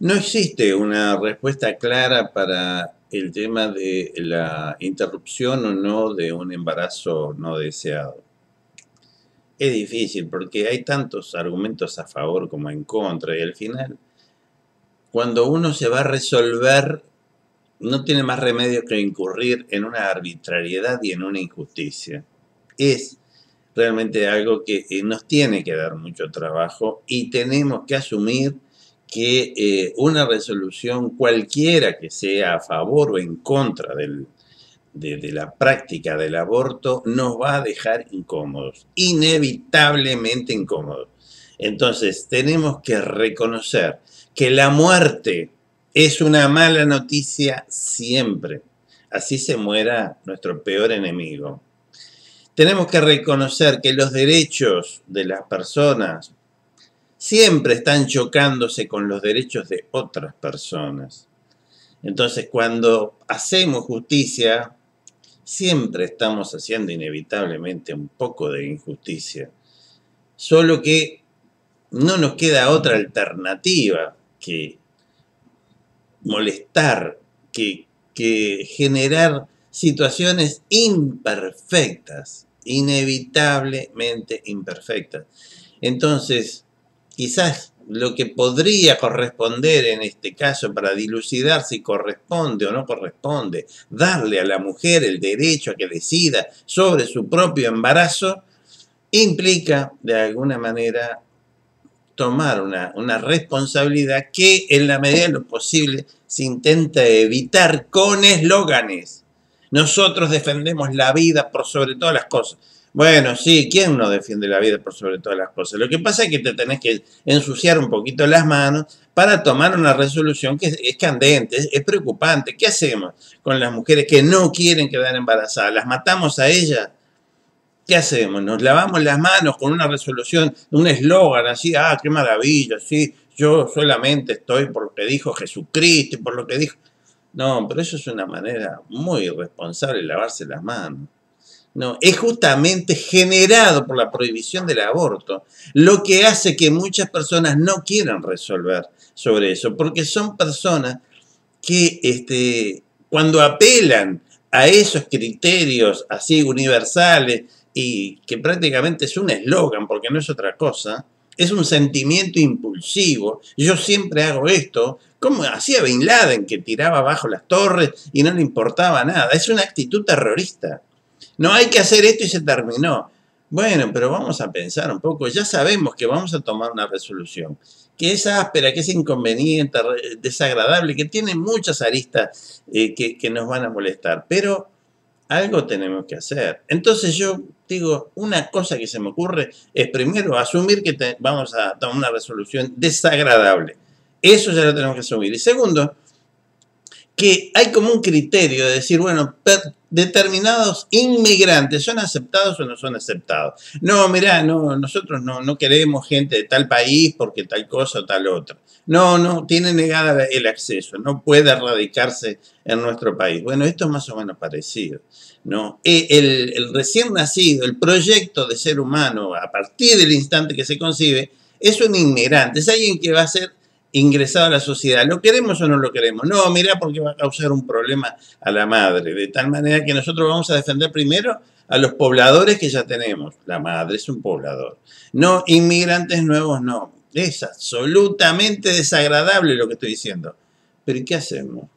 No existe una respuesta clara para el tema de la interrupción o no de un embarazo no deseado. Es difícil porque hay tantos argumentos a favor como en contra y al final, cuando uno se va a resolver, no tiene más remedio que incurrir en una arbitrariedad y en una injusticia. Es realmente algo que nos tiene que dar mucho trabajo y tenemos que asumir que una resolución cualquiera que sea a favor o en contra de la práctica del aborto nos va a dejar incómodos, inevitablemente incómodos. Entonces tenemos que reconocer que la muerte es una mala noticia siempre, así se muera nuestro peor enemigo. Tenemos que reconocer que los derechos de las personas siempre están chocándose con los derechos de otras personas. Entonces, cuando hacemos justicia, siempre estamos haciendo inevitablemente un poco de injusticia. Solo que no nos queda otra alternativa que molestar, que generar situaciones imperfectas, inevitablemente imperfectas. Entonces, quizás lo que podría corresponder en este caso para dilucidar si corresponde o no corresponde, darle a la mujer el derecho a que decida sobre su propio embarazo, implica de alguna manera tomar una responsabilidad que en la medida de lo posible se intenta evitar con eslóganes. Nosotros defendemos la vida por sobre todas las cosas. Bueno, sí, ¿quién no defiende la vida por sobre todas las cosas? Lo que pasa es que te tenés que ensuciar un poquito las manos para tomar una resolución que es candente, es preocupante. ¿Qué hacemos con las mujeres que no quieren quedar embarazadas? ¿Las matamos a ellas? ¿Qué hacemos? Nos lavamos las manos con una resolución, un eslogan así, qué maravilla, sí, yo solamente estoy por lo que dijo Jesucristo y por lo que dijo. No, pero eso es una manera muy irresponsable de lavarse las manos. No, es justamente generado por la prohibición del aborto, lo que hace que muchas personas no quieran resolver sobre eso, porque son personas que cuando apelan a esos criterios así universales y que prácticamente es un eslogan porque no es otra cosa, es un sentimiento impulsivo. Yo siempre hago esto, como hacía Bin Laden, que tiraba abajo las torres y no le importaba nada. Es una actitud terrorista. No hay que hacer esto y se terminó. Bueno, pero vamos a pensar un poco. Ya sabemos que vamos a tomar una resolución que es áspera, que es inconveniente, desagradable, que tiene muchas aristas que nos van a molestar. Pero algo tenemos que hacer. Entonces yo digo, una cosa que se me ocurre es primero asumir que vamos a tomar una resolución desagradable. Eso ya lo tenemos que asumir. Y segundo, que hay como un criterio de decir, bueno, determinados inmigrantes son aceptados o no son aceptados. No, mirá, no, nosotros no queremos gente de tal país porque tal cosa o tal otra. No, tiene negada el acceso, no puede radicarse en nuestro país. Bueno, esto es más o menos parecido, ¿no? El recién nacido, el proyecto de ser humano a partir del instante que se concibe, es un inmigrante, es alguien que va a ser ingresado a la sociedad. ¿Lo queremos o no lo queremos? No, mirá, porque va a causar un problema a la madre, de tal manera que nosotros vamos a defender primero a los pobladores que ya tenemos. La madre es un poblador. No, inmigrantes nuevos no. Es absolutamente desagradable lo que estoy diciendo. Pero ¿y qué hacemos?